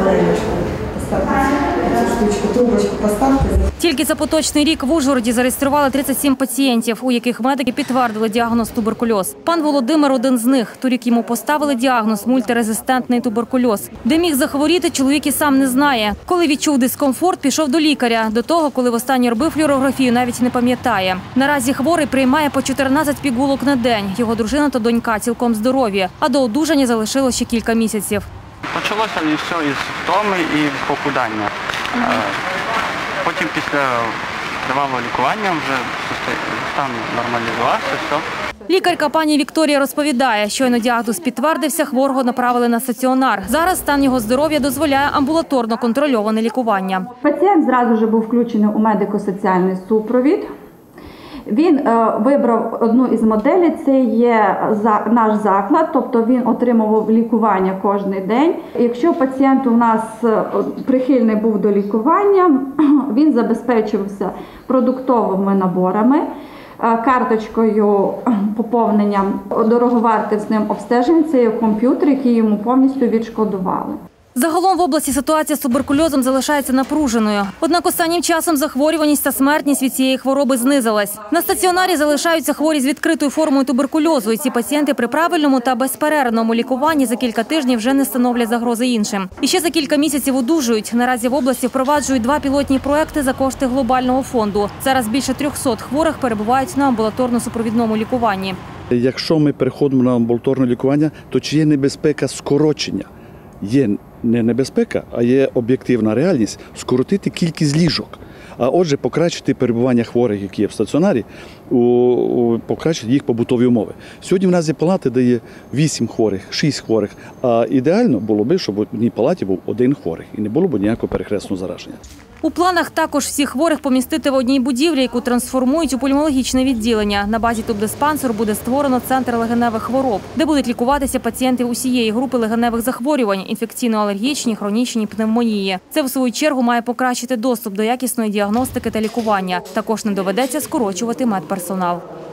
Тільки за поточний рік в Ужгороді зареєстрували 37 пацієнтів, у яких медики підтвердили діагноз туберкульоз. Пан Володимир – один з них. Торік йому поставили діагноз мультирезистентний туберкульоз. Де міг захворіти, чоловік і сам не знає. Коли відчув дискомфорт, пішов до лікаря. До того, коли востаннє робив флюорографію, навіть не пам'ятає. Наразі хворий приймає по 14 пігулок на день. Його дружина та донька цілком здорові, а до одужання залишилось ще кілька місяців. Почалося все із втоми і похудання. Потім після тривалого лікування вже стан нормалізувався, все. Лікарка пані Вікторія розповідає, щойно діагноз підтвердився, хворого направили на стаціонар. Зараз стан його здоров'я дозволяє амбулаторно контрольоване лікування. Пацієнт зразу ж був включений у медико-соціальний супровід. Він вибрав одну із моделей, це є наш заклад, тобто він отримував лікування кожен день. Якщо пацієнт у нас прихильний був до лікування, він забезпечувався продуктовими наборами, карточкою поповненням дороговартісним обстеженням, це є комп'ютер, який йому повністю відшкодували. Загалом в області ситуація з туберкульозом залишається напруженою. Однак останнім часом захворюваність та смертність від цієї хвороби знизилась. На стаціонарі залишаються хворі з відкритою формою туберкульозу, і ці пацієнти при правильному та безперервному лікуванні за кілька тижнів вже не становлять загрози іншим. І ще за кілька місяців одужують. Наразі в області впроваджують 2 пілотні проекти за кошти глобального фонду. Зараз більше 300 хворих перебувають на амбулаторно-супровідному лікуванні. Якщо ми переходимо на амбулаторне лікування, то чи є небезпека скорочення? Є не небезпека, а є об'єктивна реальність – скоротити кількість ліжок. А отже, покращити перебування хворих, які є в стаціонарі, покращити їх побутові умови. Сьогодні в нас є палати, де є 8 хворих, 6 хворих. А ідеально було б, щоб в одній палаті був 1 хворий і не було б ніякого перехресного зараження. У планах також всіх хворих помістити в одній будівлі, яку трансформують у пульмологічне відділення. На базі тубдиспансеру буде створено центр легеневих хвороб, де будуть лікуватися пацієнти усієї групи легеневих захворювань – інфекційно-алергічні, хронічні пневмонії. Це, в свою чергу, має покращити доступ до якісної діагностики та лікування. Також не доведеться скорочувати медперсонал.